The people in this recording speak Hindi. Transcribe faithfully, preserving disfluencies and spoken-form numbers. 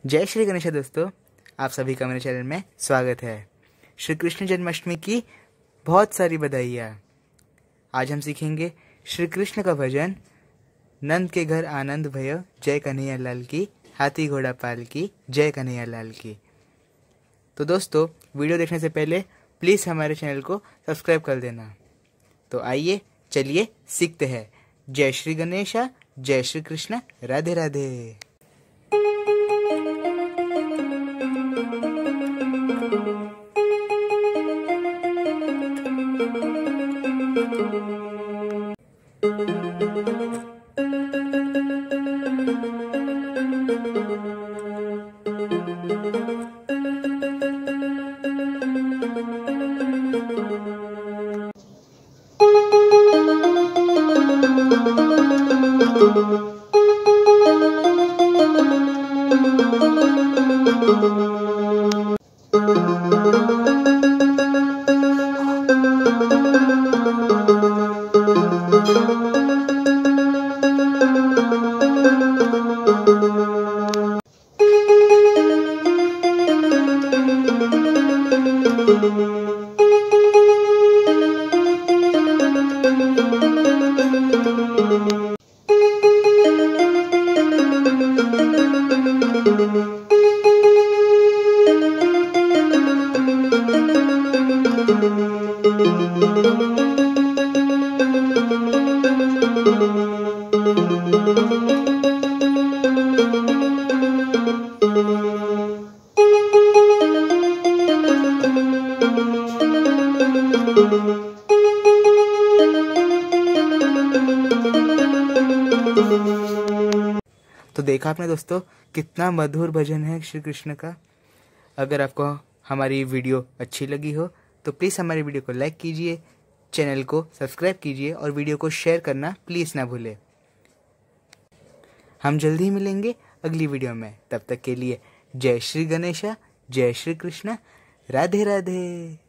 जय श्री गणेश दोस्तों, आप सभी का मेरे चैनल में स्वागत है। श्री कृष्ण जन्माष्टमी की बहुत सारी बधाइयाँ। आज हम सीखेंगे श्री कृष्ण का भजन। नंद के घर आनंद भयो, जय कन्हैया लाल की, हाथी घोड़ा पाल की, जय कन्हैया लाल की। तो दोस्तों, वीडियो देखने से पहले प्लीज़ हमारे चैनल को सब्सक्राइब कर देना। तो आइए चलिए सीखते हैं। जय श्री गणेशा, जय श्री कृष्ण, राधे राधे। तो देखा आपने दोस्तों, कितना मधुर भजन है श्री कृष्ण का। अगर आपको हमारी वीडियो अच्छी लगी हो तो प्लीज़ हमारी वीडियो को लाइक कीजिए, चैनल को सब्सक्राइब कीजिए और वीडियो को शेयर करना प्लीज़ ना भूलें। हम जल्दी ही मिलेंगे अगली वीडियो में। तब तक के लिए जय श्री गणेशा, जय श्री कृष्ण, राधे राधे।